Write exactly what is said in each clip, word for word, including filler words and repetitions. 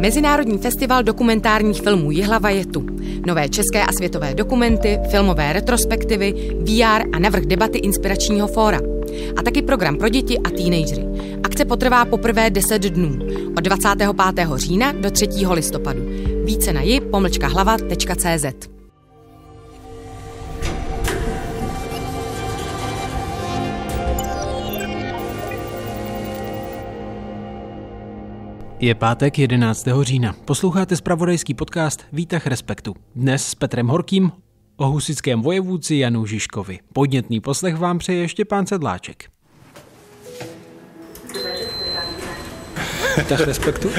Mezinárodní festival dokumentárních filmů Jihlava je tu. Nové české a světové dokumenty, filmové retrospektivy, V R a navrch debaty inspiračního fóra. A taky program pro děti a teenagery. Akce potrvá poprvé deset dnů, od dvacátého pátého října do třetího listopadu. Více na ji pomlčka hlava tečka cé zet. Je pátek jedenáctého října. Posloucháte zpravodajský podcast Výtah Respektu. Dnes s Petrem Horkým o husitském vojevůdci Janu Žižkovi. Podnětný poslech vám přeje Štěpán Sedláček. Výtah Respektu?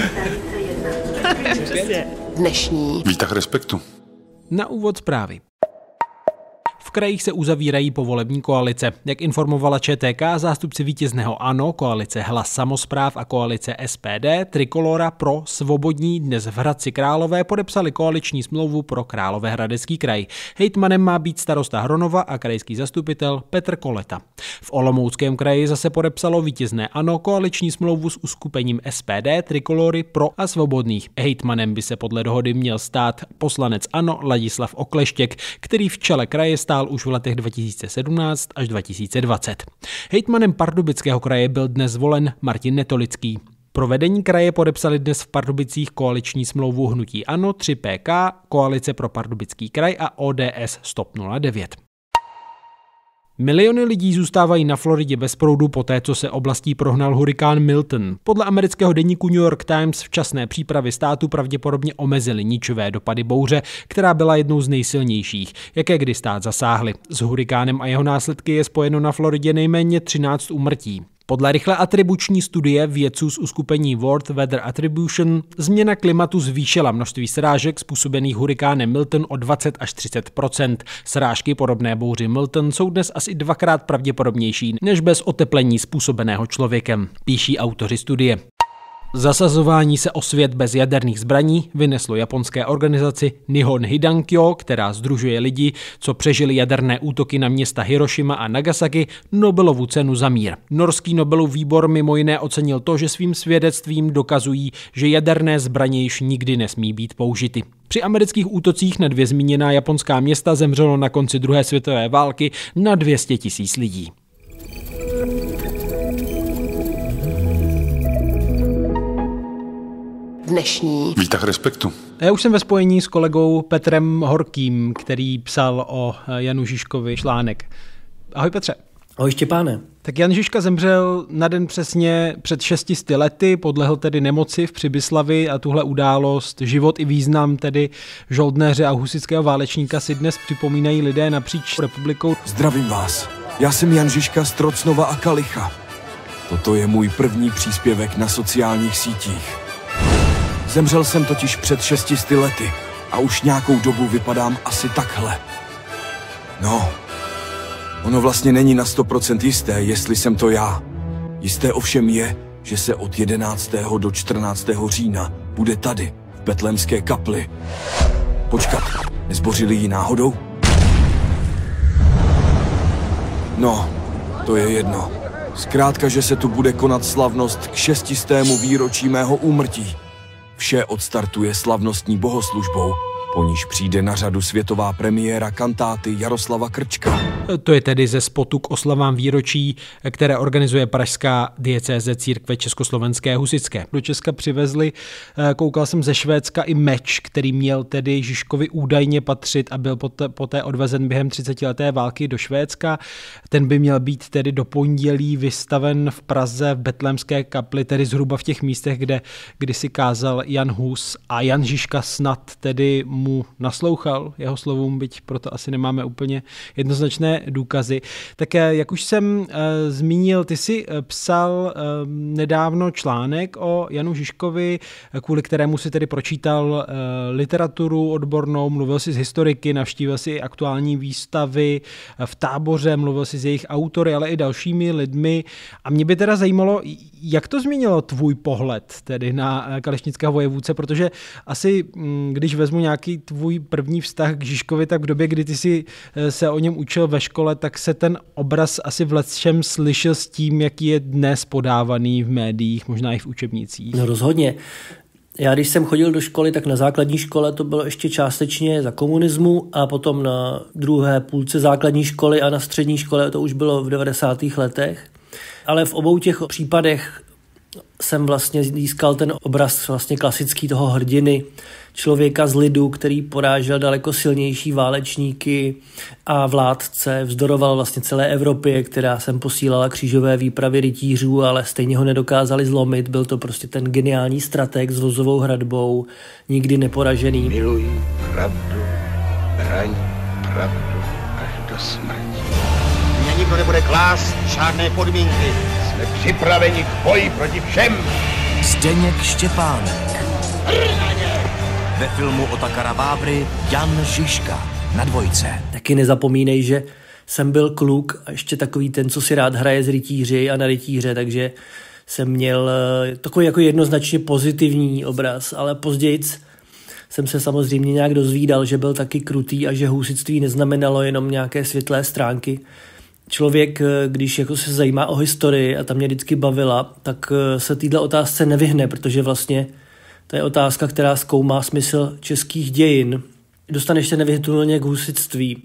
Dnešní Výtah Respektu. Na úvod zprávy. V krajích se uzavírají povolební koalice. Jak informovala Č T K, zástupci vítězného ANO, koalice Hlas samospráv a koalice S P D, Trikolora pro Svobodní dnes v Hradci Králové podepsali koaliční smlouvu pro Královéhradecký kraj. Hejtmanem má být starosta Hronova a krajský zastupitel Petr Koleta. V Olomouckém kraji zase podepsalo vítězné ANO koaliční smlouvu s uskupením S P D, Trikolory pro a Svobodných. Hejtmanem by se podle dohody měl stát poslanec ANO Ladislav Okleštěk, který v čele kraje stál už v letech dva tisíce sedmnáct až dva tisíce dvacet. Hejtmanem Pardubického kraje byl dnes zvolen Martin Netolický. Pro vedení kraje podepsali dnes v Pardubicích koaliční smlouvu hnutí ANO, tři P K, Koalice pro Pardubický kraj a O D S Stop nula devět. Miliony lidí zůstávají na Floridě bez proudu poté, co se oblastí prohnal hurikán Milton. Podle amerického deníku New York Times včasné přípravy státu pravděpodobně omezily ničivé dopady bouře, která byla jednou z nejsilnějších, jaké kdy stát zasáhly. S hurikánem a jeho následky je spojeno na Floridě nejméně třináct úmrtí. Podle rychlé atribuční studie vědců z uskupení World Weather Attribution změna klimatu zvýšila množství srážek způsobených hurikánem Milton o dvacet až třicet procent. Srážky podobné bouři Milton jsou dnes asi dvakrát pravděpodobnější než bez oteplení způsobeného člověkem, píší autoři studie. Zasazování se o svět bez jaderných zbraní vyneslo japonské organizaci Nihon Hidankyo, která sdružuje lidi, co přežili jaderné útoky na města Hirošima a Nagasaki, Nobelovu cenu za mír. Norský Nobelův výbor mimo jiné ocenil to, že svým svědectvím dokazují, že jaderné zbraně již nikdy nesmí být použity. Při amerických útocích na dvě zmíněná japonská města zemřelo na konci druhé světové války na dvě stě tisíc lidí. dnešní Výtah Respektu. Já už jsem ve spojení s kolegou Petrem Horkým, který psal o Janu Žižkovi článek. Ahoj Petře. Ahoj Štěpáne. Tak Jan Žižka zemřel na den přesně před šesti lety, podlehl tedy nemoci v Přibyslavi a tuhle událost, život i význam tedy žoldnéře a husitského válečníka si dnes připomínají lidé napříč republikou. Zdravím vás, já jsem Jan Žižka z Trocnova a Kalicha. Toto je můj první příspěvek na sociálních sítích. Zemřel jsem totiž před šesti lety a už nějakou dobu vypadám asi takhle. No, ono vlastně není na sto procent jisté, jestli jsem to já. Jisté ovšem je, že se od jedenáctého do čtrnáctého října bude tady, v Betlémské kapli. Počkat, nezbořili ji náhodou? No, to je jedno. Zkrátka, že se tu bude konat slavnost k šestistému výročí mého úmrtí. Vše odstartuje slavnostní bohoslužbou, po níž přijde na řadu světová premiéra kantáty Jaroslava Krčka. To je tedy ze spotu k oslavám výročí, které organizuje pražská diecéze církve československé husitské. Do Česka přivezli, koukal jsem ze Švédska, i meč, který měl tedy Žižkovi údajně patřit a byl poté, poté odvezen během třicetileté války do Švédska. Ten by měl být tedy do pondělí vystaven v Praze v Betlémské kapli, tedy zhruba v těch místech, kde kdysi kázal Jan Hus, a Jan Žižka snad tedy mu naslouchal jeho slovům, byť proto asi nemáme úplně jednoznačné důkazy. Tak jak už jsem e, zmínil, ty jsi psal e, nedávno článek o Janu Žižkovi, kvůli kterému si tedy pročítal e, literaturu odbornou, mluvil si s historiky, navštívil si aktuální výstavy v Táboře, mluvil si s jejich autory, ale i dalšími lidmi. A mě by teda zajímalo, jak to změnilo tvůj pohled tedy na kalešnického vojevůdce, protože asi, když vezmu nějaký tvůj první vztah k Žižkovi, tak v době, kdy ty jsi se o něm učil ve škole, tak se ten obraz asi v lecčem slyšel s tím, jaký je dnes podávaný v médiích, možná i v učebnicích. No rozhodně. Já když jsem chodil do školy, tak na základní škole to bylo ještě částečně za komunismu a potom na druhé půlce základní školy a na střední škole to už bylo v devadesátých letech. Ale v obou těch případech jsem vlastně získal ten obraz vlastně klasický toho hrdiny, člověka z lidu, který porážel daleko silnější válečníky a vládce, vzdoroval vlastně celé Evropě, která sem posílala křížové výpravy rytířů, ale stejně ho nedokázali zlomit. Byl to prostě ten geniální strateg s vozovou hradbou, nikdy neporažený. Miluj pravdu, braň pravdu až do smrti. Mě nikdo nebude klást žádné podmínky. Jsme připraveni k boji proti všem. Zdeněk Štěpánek. Ve filmu Otakara Vávry Jan Žižka na Dvojce. Taky nezapomínej, že jsem byl kluk a ještě takový ten, co si rád hraje z rytíři a na rytíře, takže jsem měl takový jako jednoznačně pozitivní obraz, ale později jsem se samozřejmě nějak dozvídal, že byl taky krutý a že husitství neznamenalo jenom nějaké světlé stránky. Člověk, když jako se zajímá o historii a ta mě vždycky bavila, tak se této otázce nevyhne, protože vlastně to je otázka, která zkoumá smysl českých dějin. Dostaneš se nevyhnutelně k husitství.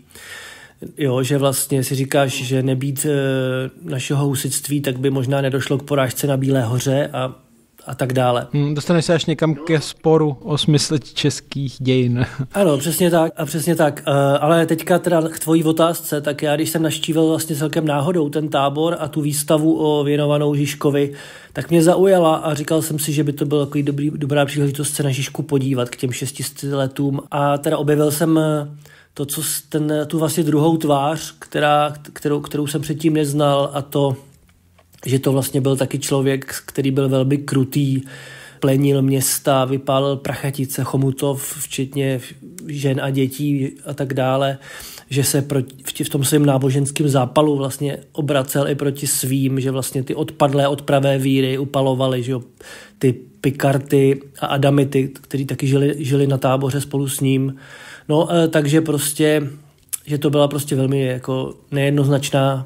Jo, že vlastně si říkáš, že nebýt e, našeho husitství, tak by možná nedošlo k porážce na Bílé hoře a, a tak dále. Hmm, dostaneš se až někam ke sporu o smysl českých dějin. Ano, přesně tak. A přesně tak. E, ale teďka teda k tvojí otázce, tak já když jsem navštívil vlastně celkem náhodou ten tábor a tu výstavu o věnovanou Žižkovi, tak mě zaujala a říkal jsem si, že by to byla takový dobrý, dobrá příležitost se na Žižku podívat k těm šesti letům. A teda objevil jsem to, co ten, tu vlastně druhou tvář, která, kterou, kterou jsem předtím neznal, a to, že to vlastně byl taky člověk, který byl velmi krutý, plenil města, vypálil Prachatice, Chomutov, včetně žen a dětí a tak dále, že se proti, v tom svém náboženském zápalu vlastně obracel i proti svým, že vlastně ty odpadlé od pravé víry upalovali, že jo, ty Pikarty a Adamity, kteří taky žili, žili na táboře spolu s ním. No, takže prostě, že to byla prostě velmi jako nejednoznačná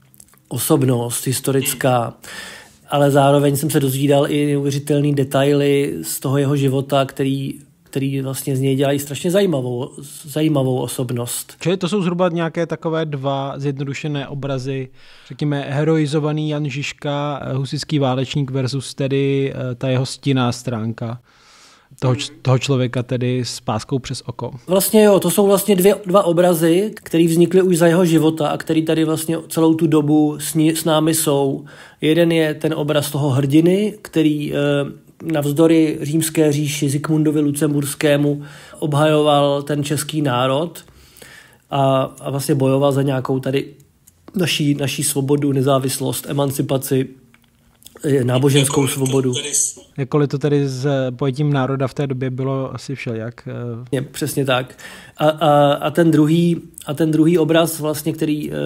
osobnost historická, ale zároveň jsem se dozvídal i neuvěřitelný detaily z toho jeho života, který, který vlastně z něj dělají strašně zajímavou, zajímavou osobnost. Čili to jsou zhruba nějaké takové dva zjednodušené obrazy, řekněme heroizovaný Jan Žižka, husitský válečník versus tedy ta jeho stinná stránka. Toho, toho člověka tedy s páskou přes oko. Vlastně jo, to jsou vlastně dvě, dva obrazy, které vznikly už za jeho života a který tady vlastně celou tu dobu s, ní, s námi jsou. Jeden je ten obraz toho hrdiny, který e, navzdory římské říši Zikmundovi Lucemburskému obhajoval ten český národ a, a vlastně bojoval za nějakou tady naší, naší svobodu, nezávislost, emancipaci, náboženskou svobodu. Jakkoliv to tedy s pojetím národa v té době bylo asi všelijak. Je, přesně tak. A, a, a, ten druhý, a ten druhý obraz, vlastně, který e,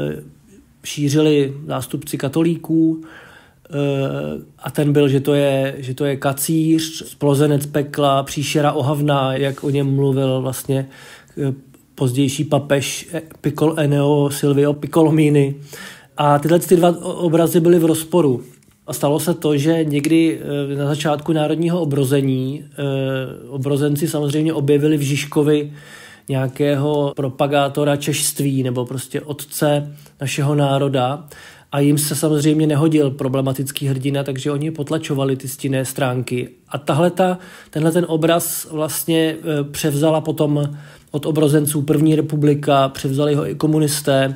šířili zástupci katolíků, e, a ten byl, že to je, že to je kacíř, splozenec pekla, příšera ohavná, jak o něm mluvil vlastně e, pozdější papež Piccolo Ennio Silvio Piccolomini. A tyhle ty dva obrazy byly v rozporu. A stalo se to, že někdy na začátku národního obrození obrozenci samozřejmě objevili v Žižkovi nějakého propagátora češství nebo prostě otce našeho národa a jim se samozřejmě nehodil problematický hrdina, takže oni potlačovali ty stinné stránky. A tahleta, tenhle ten obraz vlastně převzala potom od obrozenců první republika, převzali ho i komunisté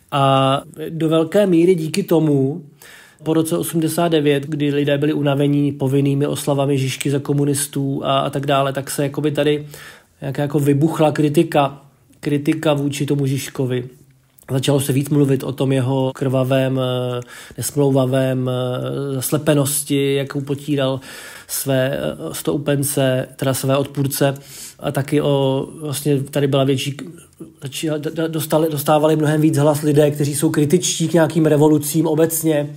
a do velké míry díky tomu po roce osmdesát devět, kdy lidé byli unavení povinnými oslavami Žižky za komunistů a, a tak dále, tak se jakoby tady jako vybuchla kritika, kritika vůči tomu Žižkovi. Začalo se víc mluvit o tom jeho krvavém, nesmlouvavém zaslepenosti, jakou potíral své stoupence, teda své odpůrce, a taky o, vlastně tady byla větší, dostali, dostávali mnohem víc hlas lidé, kteří jsou kritičtí k nějakým revolucím obecně.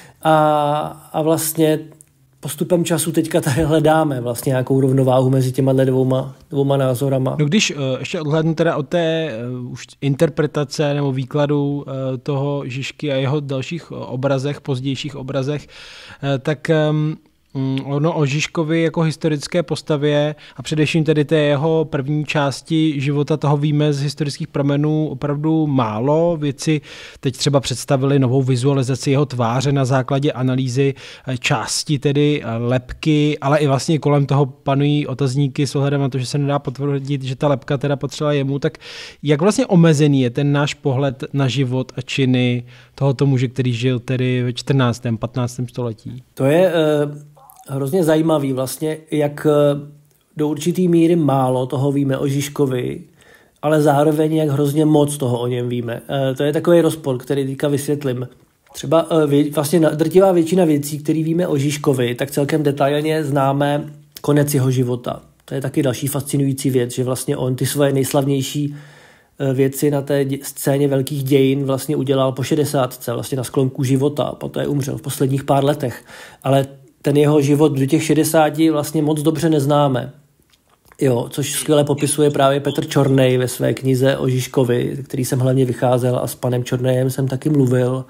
A, a vlastně postupem času teďka tady hledáme vlastně nějakou rovnováhu mezi těma dvouma, dvouma názorama. No když uh, ještě odhlédnu teda od té uh, už interpretace nebo výkladu uh, toho Žižky a jeho dalších obrazech, pozdějších obrazech, uh, tak um, ono o Žižkovi jako historické postavě a především tedy té jeho první části života toho víme z historických pramenů opravdu málo. Vědci teď třeba představili novou vizualizaci jeho tváře na základě analýzy části tedy lebky, ale i vlastně kolem toho panují otazníky s ohledem na to, že se nedá potvrdit, že ta lebka teda patřila jemu. Tak jak vlastně omezený je ten náš pohled na život a činy tohoto muže, který žil tedy ve čtrnáctém patnáctém století? To je uh, hrozně zajímavý vlastně, jak uh, do určitý míry málo toho víme o Žižkovi, ale zároveň jak hrozně moc toho o něm víme. Uh, to je takový rozpor, který teďka vysvětlím. Třeba uh, vě, vlastně drtivá většina věcí, které víme o Žižkovi, tak celkem detailně známe konec jeho života. To je taky další fascinující věc, že vlastně on ty svoje nejslavnější věci na té scéně velkých dějin vlastně udělal po šedesátce, vlastně na sklonku života, poté umřel v posledních pár letech. Ale ten jeho život do těch šedesáti vlastně moc dobře neznáme. Jo, což skvěle popisuje právě Petr Čornej ve své knize o Žižkovi, který jsem hlavně vycházel a s panem Čornejem jsem taky mluvil.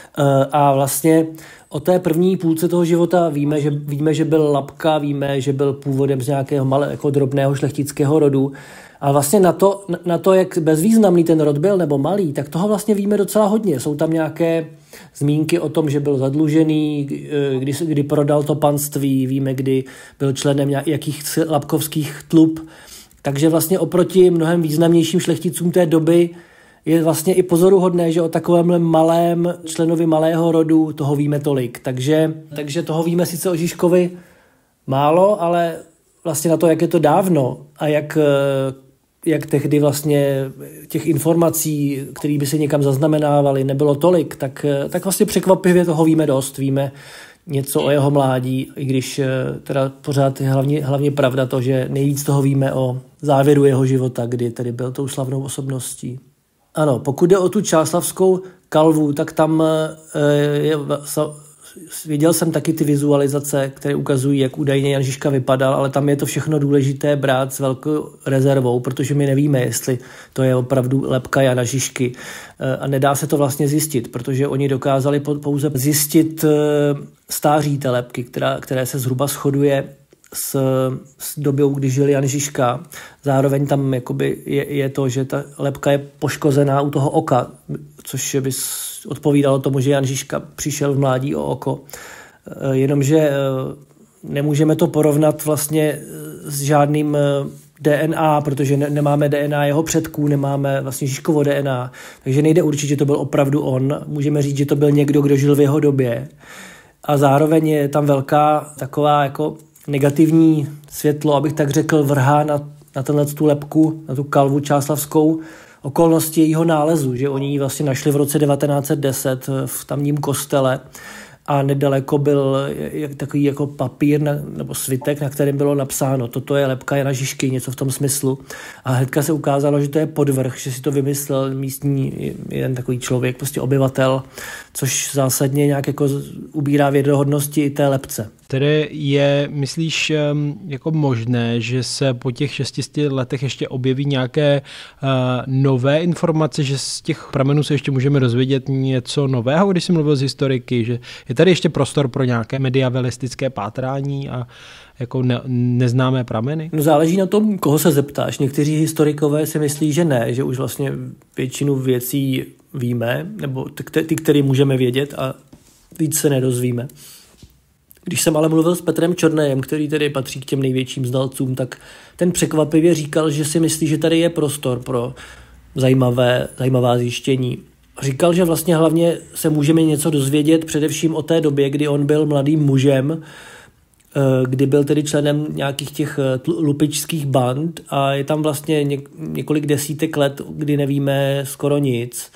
A vlastně o té první půlce toho života víme, že, víme, že byl labka, víme, že byl původem z nějakého malého, jako drobného šlechtického rodu. Ale vlastně na to, na to, jak bezvýznamný ten rod byl nebo malý, tak toho vlastně víme docela hodně. Jsou tam nějaké zmínky o tom, že byl zadlužený, kdy, kdy prodal to panství, víme, kdy byl členem jakých labkovských tlub. Takže vlastně oproti mnohem významnějším šlechticům té doby je vlastně i pozoruhodné, že o takovémhle malém členovi malého rodu toho víme tolik. Takže, takže toho víme sice o Žižkovi málo, ale vlastně na to, jak je to dávno a jak, jak tehdy vlastně těch informací, které by se někam zaznamenávaly, nebylo tolik, tak, tak vlastně překvapivě toho víme dost. Víme něco o jeho mládí, i když teda pořád je hlavně, hlavně pravda to, že nejvíc toho víme o závěru jeho života, kdy tedy byl tou slavnou osobností. Ano, pokud jde o tu čáslavskou kalvu, tak tam je, viděl jsem taky ty vizualizace, které ukazují, jak údajně Jan Žižka vypadal, ale tam je to všechno důležité brát s velkou rezervou, protože my nevíme, jestli to je opravdu lebka Jana Žižky. A nedá se to vlastně zjistit, protože oni dokázali pouze zjistit stáří té lebky, která, které se zhruba shoduje s, s dobou, kdy žil Jan Žižka. Zároveň tam jakoby je, je to, že ta lebka je poškozená u toho oka, což by odpovídalo tomu, že Jan Žižka přišel v mládí o oko. Jenomže nemůžeme to porovnat vlastně s žádným D N A, protože ne, nemáme D N A jeho předků, nemáme vlastně Žižkovo D N A, takže nejde určit, že to byl opravdu on. Můžeme říct, že to byl někdo, kdo žil v jeho době. A zároveň je tam velká taková jako negativní světlo, abych tak řekl, vrhá na, na tenhle tu lebku, na tu kalvu čáslavskou, okolnosti jejího nálezu, že oni ji vlastně našli v roce devatenáct set deset v tamním kostele a nedaleko byl takový jako papír na, nebo svitek, na kterém bylo napsáno, toto je lebka Jana Žižky, něco v tom smyslu. A hnedka se ukázalo, že to je podvrh, že si to vymyslel místní jeden takový člověk, prostě obyvatel, což zásadně nějak jako ubírá věrohodnosti i té lebce. Tedy je, myslíš, jako možné, že se po těch šesti letech ještě objeví nějaké uh, nové informace, že z těch pramenů se ještě můžeme dozvědět něco nového, když jsem mluvil z historiky, že je tady ještě prostor pro nějaké medievalistické pátrání a jako ne, neznámé prameny? No záleží na tom, koho se zeptáš. Někteří historikové si myslí, že ne, že už vlastně většinu věcí víme, nebo ty, které můžeme vědět a víc se nedozvíme. Když jsem ale mluvil s Petrem Čornejem, který tedy patří k těm největším znalcům, tak ten překvapivě říkal, že si myslí, že tady je prostor pro zajímavé, zajímavá zjištění. Říkal, že vlastně hlavně se můžeme něco dozvědět především o té době, kdy on byl mladým mužem, kdy byl tedy členem nějakých těch lupičských band a je tam vlastně několik desítek let, kdy nevíme skoro nic.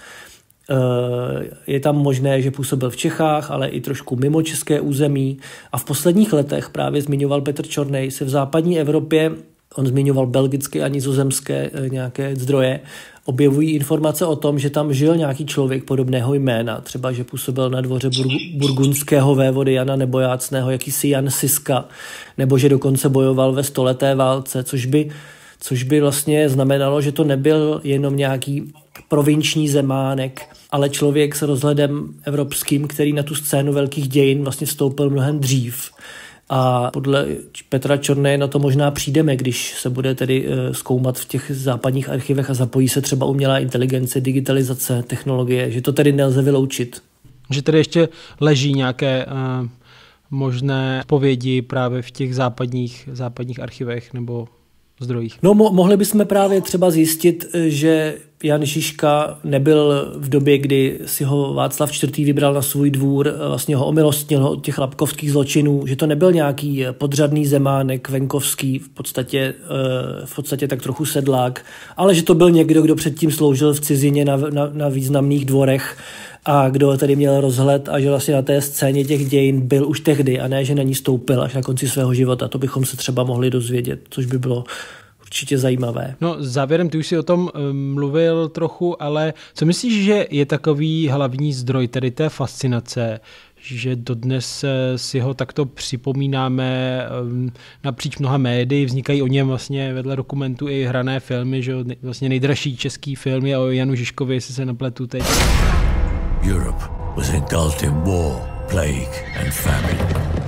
Je tam možné, že působil v Čechách, ale i trošku mimo české území. A v posledních letech, právě zmiňoval Petr Čornej, se v západní Evropě, on zmiňoval belgické a nizozemské nějaké zdroje, objevují informace o tom, že tam žil nějaký člověk podobného jména. Třeba, že působil na dvoře burg- burgundského vévody Jana Nebojácného, jakýsi Jan Siska, nebo že dokonce bojoval ve stoleté válce, což by, což by vlastně znamenalo, že to nebyl jenom nějaký provinční zemánek, ale člověk s rozhledem evropským, který na tu scénu velkých dějin vlastně vstoupil mnohem dřív. A podle Petra Čorné na to možná přijdeme, když se bude tedy zkoumat v těch západních archivech a zapojí se třeba umělá inteligence, digitalizace, technologie, že to tedy nelze vyloučit. Že tedy ještě leží nějaké uh, možné odpovědi právě v těch západních, západních archivech nebo zdrojích. No mo- mohli bychom právě třeba zjistit, že Jan Žižka nebyl v době, kdy si ho Václav čtvrtý vybral na svůj dvůr, vlastně ho omilostnil od těch lapkovských zločinů, že to nebyl nějaký podřadný zemánek venkovský, v podstatě, v podstatě tak trochu sedlák, ale že to byl někdo, kdo předtím sloužil v cizině na, na, na významných dvorech a kdo tady měl rozhled a že vlastně na té scéně těch dějin byl už tehdy a ne, že na ní stoupil až na konci svého života. To bychom se třeba mohli dozvědět, což by bylo určitě zajímavé. No závěrem, ty už si o tom mluvil trochu, ale co myslíš, že je takový hlavní zdroj tedy té fascinace, že dodnes si ho takto připomínáme napříč mnoha médií, vznikají o něm vlastně vedle dokumentů i hrané filmy, že vlastně nejdražší český film je o Janu Žižkovi, jestli se nepletu teď. Europe was engulfed in war, plague and famine.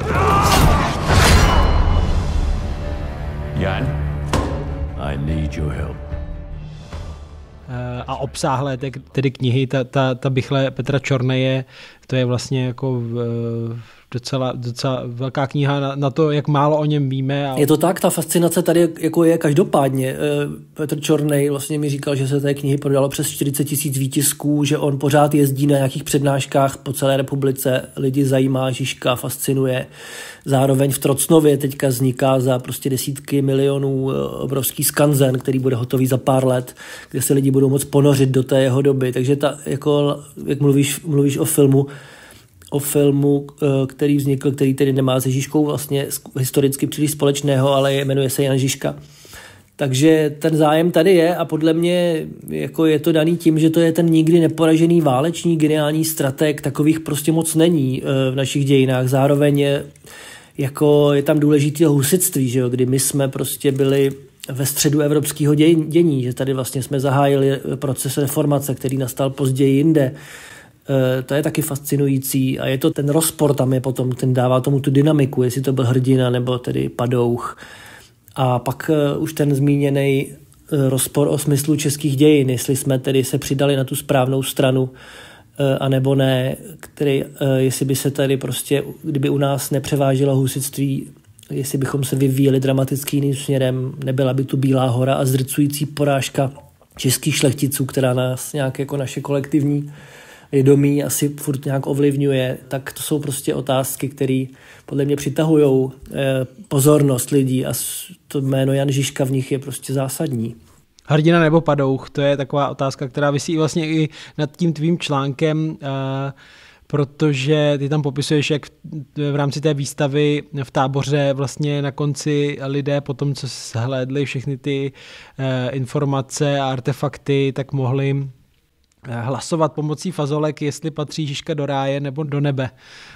Jan, I need your help. A obsáhlé tedy knihy, ta, ta, ta bychle Petra Čorneje, to je vlastně jako docela, docela velká kniha na, na to, jak málo o něm víme. A... Je to tak, ta fascinace tady jako je každopádně. Petr Čornej vlastně mi říkal, že se té knihy prodalo přes čtyřicet tisíc výtisků, že on pořád jezdí na nějakých přednáškách po celé republice, lidi zajímá, Žižka fascinuje. Zároveň v Trocnově teďka vzniká za prostě desítky milionů obrovský skanzen, který bude hotový za pár let, kde se lidi budou moct ponořit do té jeho doby. Takže ta, jako, jak mluvíš, mluvíš o filmu, o filmu, který vznikl, který tedy nemá se Žižkou vlastně historicky příliš společného, ale jmenuje se Jan Žižka. Takže ten zájem tady je a podle mě jako je to daný tím, že to je ten nikdy neporažený válečný geniální strateg, takových prostě moc není v našich dějinách. Zároveň je, jako je tam důležité husitství, že jo, kdy my jsme prostě byli ve středu evropského dění, že tady vlastně jsme zahájili proces reformace, který nastal později jinde. To je taky fascinující a je to ten rozpor tam je potom, ten dává tomu tu dynamiku, jestli to byl hrdina nebo tedy padouch. A pak už ten zmíněný rozpor o smyslu českých dějin, jestli jsme tedy se přidali na tu správnou stranu, anebo ne, který, jestli by se tady prostě, kdyby u nás nepřeváželo husitství, jestli bychom se vyvíjeli dramaticky jiným směrem, nebyla by tu Bílá hora a zdrcující porážka českých šlechticů, která nás nějak jako naše kolektivní vědomí asi furt nějak ovlivňuje, tak to jsou prostě otázky, které podle mě přitahují pozornost lidí a to jméno Jan Žižka v nich je prostě zásadní. Hrdina nebo padouch, to je taková otázka, která visí vlastně i nad tím tvým článkem, protože ty tam popisuješ, jak v rámci té výstavy v Táboře vlastně na konci lidé po tom, co shlédli všechny ty informace a artefakty, tak mohli hlasovat pomocí fazolek, jestli patří Žižka do ráje nebo do nebe.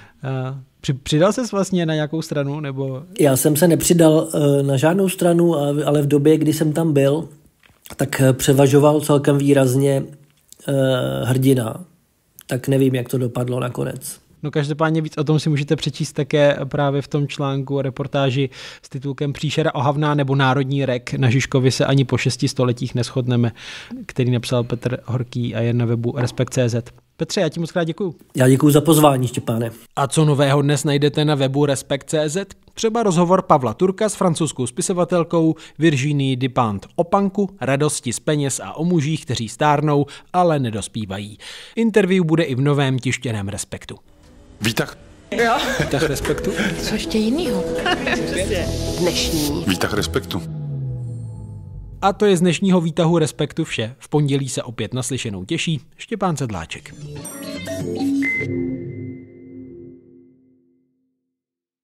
Přidal ses vlastně na nějakou stranu? Nebo... Já jsem se nepřidal na žádnou stranu, ale v době, kdy jsem tam byl, tak převažoval celkem výrazně hrdina. Tak nevím, jak to dopadlo nakonec. No každopádně víc o tom si můžete přečíst také právě v tom článku, reportáži s titulkem Příšera ohavná nebo národní rek. Na Žižkovi se ani po šesti stoletích neshodneme, který napsal Petr Horký a je na webu respekt tečka cé zet. Petře, já ti moc krát děkuju. Já děkuju za pozvání, Štěpáne. A co nového dnes najdete na webu respekt tečka cé zet? Třeba rozhovor Pavla Turka s francouzskou spisovatelkou Virginie Despentes o punku, radosti z peněz a o mužích, kteří stárnou, ale nedospívají. Interview bude i v novém tištěném Respektu. Výtah. Jo. Výtah Respektu. Co ještě jinýho? Dnešní. Výtah Respektu. A to je z dnešního výtahu Respektu vše. V pondělí se opět naslyšenou těší Štěpán Sedláček.